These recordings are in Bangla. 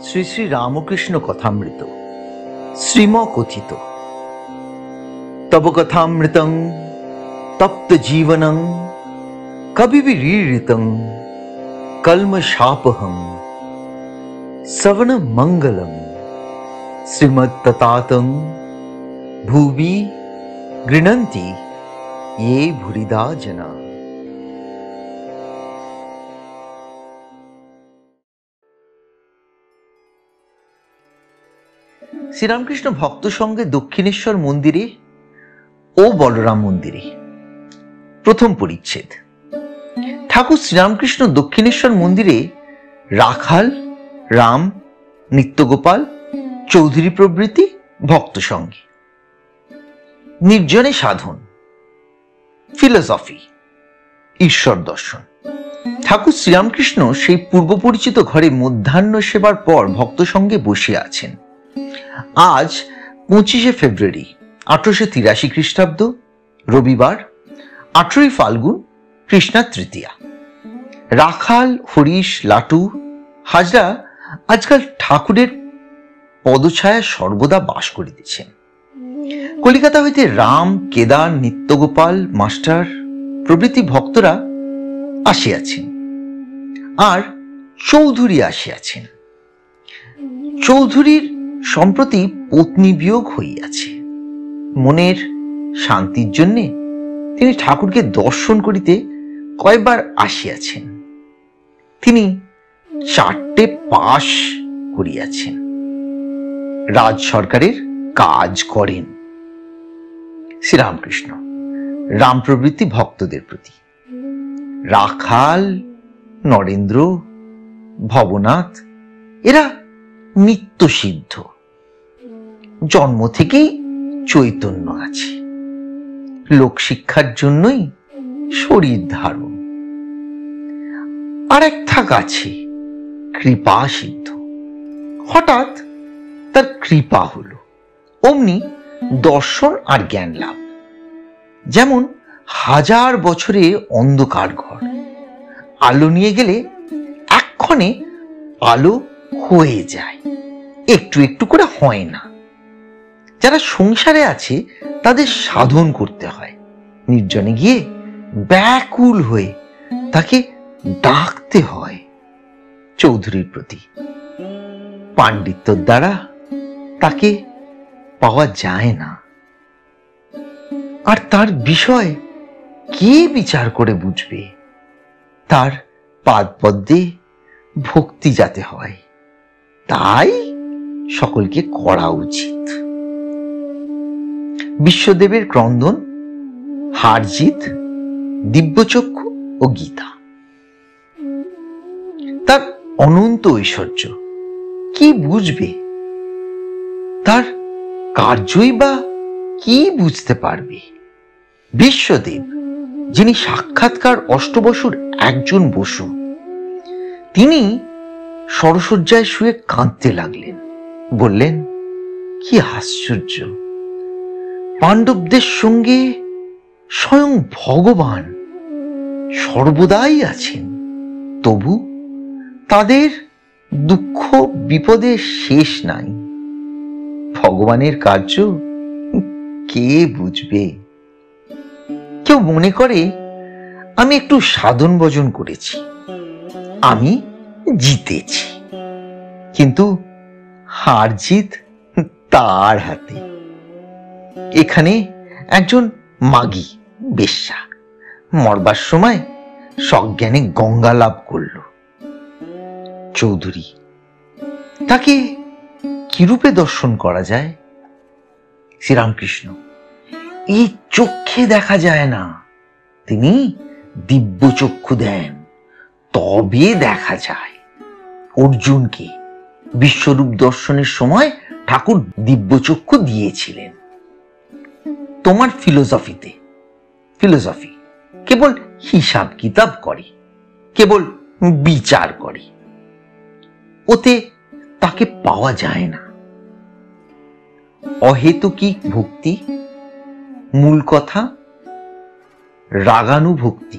শ্রী শ্রী রামকৃষ্ণ কথামৃত শ্রীম কথিত তব কথামৃতং তপ্ত জীবনং কবিবিরীরিতং কলমশাপহং শ্রবণ মঙ্গলম শ্রীমত্ততাতং ভুবি গৃণন্তি ये ভুরিদা जना। শ্রীরামকৃষ্ণ ভক্ত সঙ্গে দক্ষিণেশ্বর মন্দিরে ও বলরাম মন্দিরে। প্রথম পরিচ্ছেদ। ঠাকুর শ্রীরামকৃষ্ণ দক্ষিণেশ্বর মন্দিরে রাখাল, রাম, নিত্যগোপাল, চৌধুরী প্রভৃতি ভক্ত সঙ্গে। নির্জনে সাধন, ফিলোসফি, ঈশ্বর দর্শন। ঠাকুর শ্রীরামকৃষ্ণ সেই পূর্ব পরিচিত ঘরে মধ্যাহ্ন সেবার পর ভক্ত সঙ্গে বসে আছেন। আজ 25শে ফেব্রুয়ারি 1883 খ্রিস্টাব্দ, রবিবার, 18ই ফাল্গুন, কৃষ্ণা তৃতীয়া। রাখাল, হরিশ, লাটু, হাজরা আজকাল ঠাকুরের পদছায়া সর্বদা বাস করিতেছেন। কলিকাতা হইতে রাম, কেদার, নিত্যগোপাল, মাস্টার প্রভৃতি ভক্তরা আসিয়াছেন, আর চৌধুরী আসিয়াছেন। চৌধুরীর সম্প্রতি পত্নী বিয়োগ হইয়াছে। মনের শান্তির জন্য তিনি ঠাকুরকে দর্শন করিতে কয়েকবার আসিয়াছেন। তিনি 4টে পাস করিয়াছেন, রাজ সরকারের কাজ করেন। শ্রীরামকৃষ্ণ রাম প্রভৃতি ভক্তদের প্রতি। রাখাল, নরেন্দ্র, ভবনাথ এরা নিত্য সিদ্ধ, জন্ম থেকেই চৈতন্য আছে, লোকশিক্ষার জন্যই শরীর ধারণ। আর এক থাক আছে কৃপা সিদ্ধ, হঠাৎ তার কৃপা হলো, অমনি দর্শন আর জ্ঞান লাভ। যেমন 1000 বছরে অন্ধকার ঘর, আলো নিয়ে গেলে এক্ষণে আলো হয়ে যায়, একটু একটু করে হয় না। যারা সংসারে আছে তাদের সাধন করতে হয়, নির্জনে গিয়ে ব্যাকুল হয়ে তাকে ডাকতে হয়। চৌধুরীর প্রতি পাণ্ডিত্যর দ্বারা তাকে পাওয়া যায় না, আর তার বিষয় কে বিচার করে বুঝবে? তার পাদপদ্মে ভক্তি যাতে হয়, তাই সকলকে করা উচিত। বিশ্বদেবের ক্রন্দন, হারজিত, দিব্যচক্ষু ও গীতা। তার অনন্ত ঐশ্বর্য কি বুঝবে? তার কার্যই বা কি বুঝতে পারবে? বিশ্বদেব, যিনি সাক্ষাৎকার অষ্টবসুর একজন বসু, তিনি সরসজ্জায় শুয়ে কাঁদতে লাগলেন। বললেন, কি আশ্চর্য! পাণ্ডবদের সঙ্গে স্বয়ং ভগবান সর্বদাই আছেন, তবু তাদের দুঃখ বিপদের শেষ নাই। ভগবানের কার্য কে বুঝবে? কেউ মনে করে আমি একটু সাধন ভজন করেছি, আমি জিতেছি, কিন্তু হার জিত তার হাতে। এখানে একজন মাগী বেশ্যা মরবার সময় সজ্ঞানে গঙ্গা লাভ করল। চৌধুরী, তাকে কিরূপে দর্শন করা যায়? শ্রীরামকৃষ্ণ, এই চক্ষে দেখা যায় না, তিনি দিব্য চক্ষু দেন, তবে দেখা যায়। অর্জুনকে বিশ্বরূপ দর্শনের সময় ঠাকুর দিব্য চক্ষু দিয়েছিলেন। তোমার ফিলোসফি কেবল হিসাব কিতাব করে, কেবল বিচার করে, ওতে তাকে পাওয়া যায় না। অহেতুকিক ভক্তি, মূল কথা রাগানুভক্তি।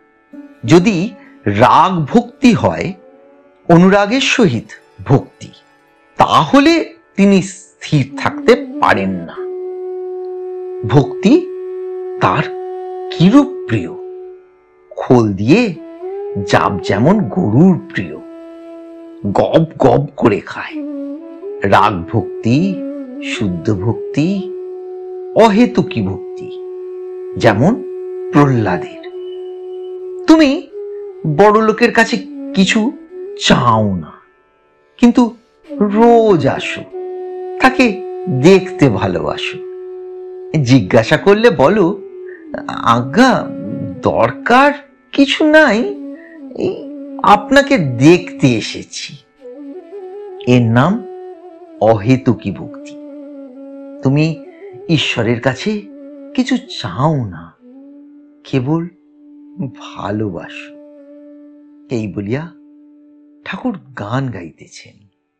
যদি রাগ ভক্তি হয়, অনুরাগের সহিত ভক্তি, তাহলে তিনি স্থির থাকতে পারেন না। ভক্তি তার কিরূপ প্রিয়? খোল দিয়ে জাপ যেমন গরুর প্রিয়, গব গব করে খায়। রাগ ভক্তি, শুদ্ধ ভক্তি, অহেতুকী ভক্তি যেমন প্রহ্লাদের। তুমি বড় লোকের কাছে কিছু চাও না, কিন্তু রোজ আসো, তাকে দেখতে ভালোবাসো। জিজ্ঞাসা করলে বলো, আজ্ঞা দরকার কিছু নাই, আপনাকে দেখতে এসেছি। এর নাম অহেতুকী ভক্তি। তুমি ঈশ্বরের কাছে কিছু চাও না, কেবল ভালোবাসো। এই বলিয়া ঠাকুর গান গাইতেছেন।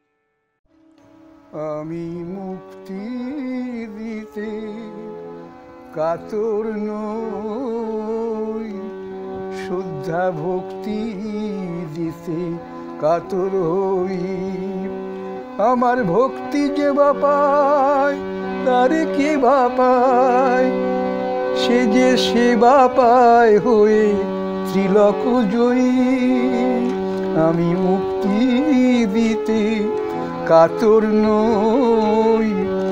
আমি মুক্তি দিতে কাতর নই, শুদ্ধা ভক্তি দিতে কাতর হই। আমার ভক্তি যে বাপায় তারে কে বাপায়, সে যে সেবা পায় হয়ে ত্রিলোক জয়ী। আমি মুক্তি দিতে কাতর নই।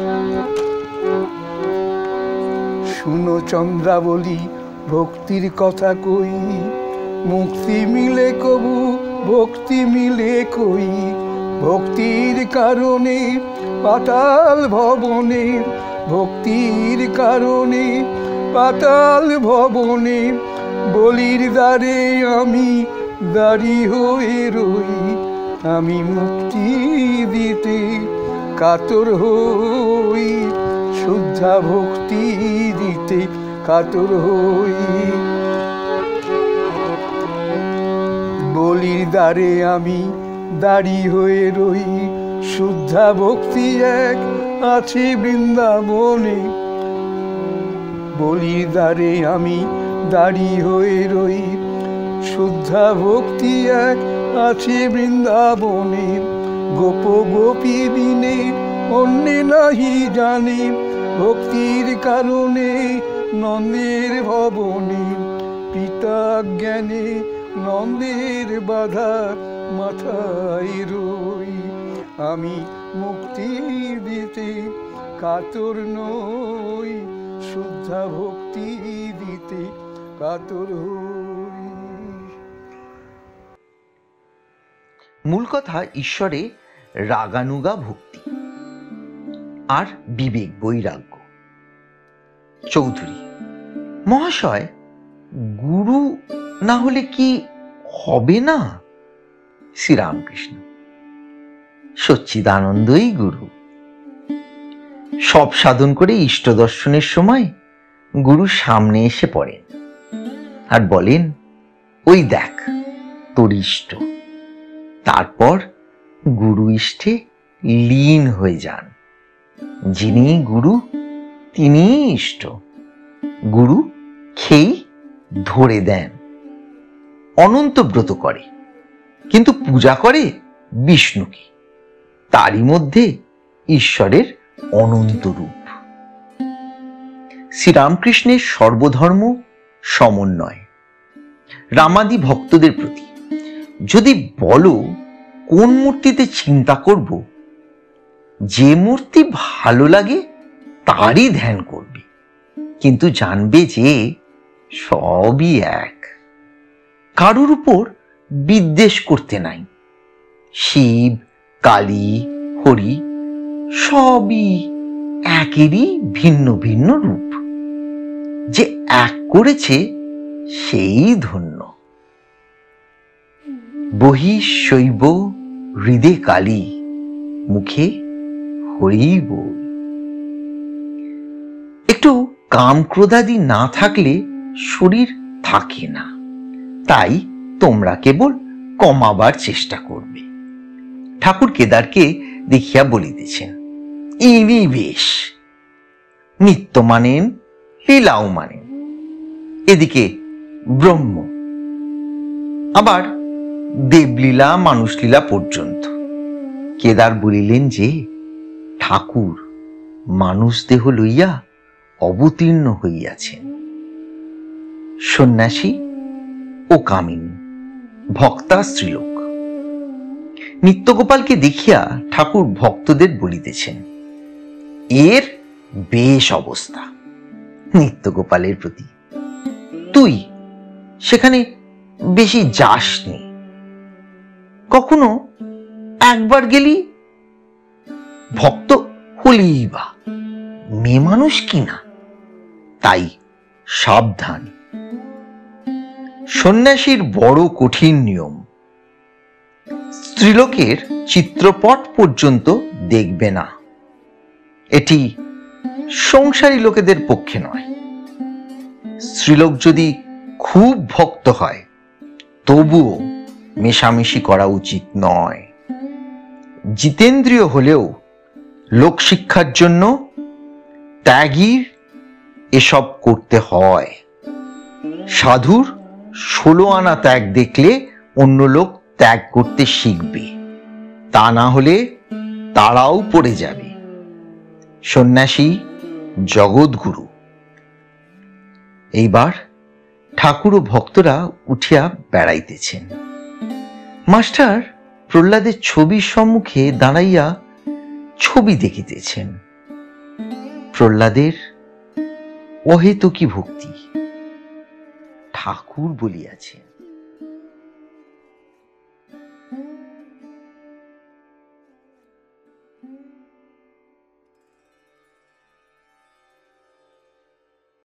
শুনো চন্দ্রাবলী ভক্তির কথা কই, মুক্তি মিলে কবু ভক্তি মিলে কই। ভক্তির কারণে পাতাল ভবনে, ভক্তির কারণে পাতাল ভবনে, বলির দ্বারে আমি দাঁড়ি হয়ে রই। আমি মুক্তি দিতে কাতর হই, শুদ্ধা ভক্তি দিতে কাতর হই। বলির দ্বারে আমি দাঁড়ি হয়ে রই, শুদ্ধা ভক্তি এক আছে বৃন্দাবনে। বলির দ্বারে আমি দাঁড়ি হয়ে রই, শুদ্ধা ভক্তি এক আছে বৃন্দাবনে। গোপ গোপী বিনে অন্য নাহি জানে, ভক্তির কারণে নন্দের ভবনে। পিতা জ্ঞানে নন্দের বাধা মাথায় রই। আমি মুক্তি দিতে কাতর নই, শুদ্ধা ভক্তি দিতে কাতর হই। মূল কথা ঈশ্বরে রাগানুগা ভক্তি আর বিবেক বৈরাগ্য। চৌধুরী মহাশয়, গুরু না হলে কি হবে না? শ্রীরামকৃষ্ণ, সচ্চিদানন্দই গুরু। সব সাধন করে ইষ্ট দর্শনের সময় গুরু সামনে এসে পড়েন আর বলেন, ওই দেখ তোর ইষ্ট। তারপর গুরু ইষ্টে লীন হয়ে যান। যিনি গুরু তিনি ইষ্ট। গুরু খেই ধরে দেন। অনন্ত ব্রত করে, কিন্তু পূজা করে বিষ্ণুকে। তারই মধ্যে ঈশ্বরের অনন্ত রূপ। শ্রীরামকৃষ্ণের সর্বধর্ম সমন্বয়। রামাদি ভক্তদের প্রতি যদি বলো কোন মূর্তিতে চিন্তা করব, যে মূর্তি ভালো লাগে তারই ধ্যান করবে, কিন্তু জানবে যে সবই এক। কারুর উপর বিদ্বেষ করতে নাই। শিব, কালী, হরি সবই একেরই ভিন্ন ভিন্ন রূপ। যে এক করেছে সেই ধন্য। বহি শৈব হৃদে কালী, মুখে হরি বল। একটু কাম ক্রোধাদি না থাকলে শরীর থাকে না। তাই তোমরা কেবল কমাবার চেষ্টা করবে। ঠাকুর কেদারকে দেখিয়া বলিতেছেন, ইনি বেশ। নিত্য মানেন, লীলাও মানেন। এদিকে ব্রহ্ম, আবার দেবলীলা মানুষলীলা পর্যন্ত। কেদার বলিলেন যে ঠাকুর মানুষ দেহ লইয়া অবতীর্ণ হইয়াছেন। সন্ন্যাসী ও কামিনী ভক্তা স্ত্রীলোক। নিত্যগোপালকে দেখিয়া ঠাকুর ভক্তদের বলিতেছেন, এর বেশ অবস্থা। নিত্যগোপালের প্রতি, তুই সেখানে বেশি যাসনি, কখনো একবার গেলি, ভক্ত হলি বা, মেয়ে মানুষ কিনা, তাই সাবধান। সন্ন্যাসীর বড় কঠিন নিয়ম, স্ত্রীলোকের চিত্রপট পর্যন্ত দেখবে না। এটি সংসারী লোকেদের পক্ষে নয়। স্ত্রীলোক যদি খুব ভক্ত হয় তবুও মেশামেশি করা উচিত নয়। জিতেন্দ্রীয় হলেও লোকশিক্ষার জন্য ত্যাগীর এসব করতে হয়। সাধুর 16 আনা ত্যাগ দেখলে অন্য লোক ত্যাগ করতে শিখবে, তা না হলে তারাও পড়ে যাবে। সন্ন্যাসী জগৎগুরু। এইবার ঠাকুর ও ভক্তরা উঠিয়া বেড়াইতেছেন। মাস্টার প্রহ্লাদের ছবির সম্মুখে দাঁড়াইয়া ছবি দেখিতেছেন। প্রহ্লাদের অহেতুকী ভক্তি ঠাকুর বলিয়াছেন।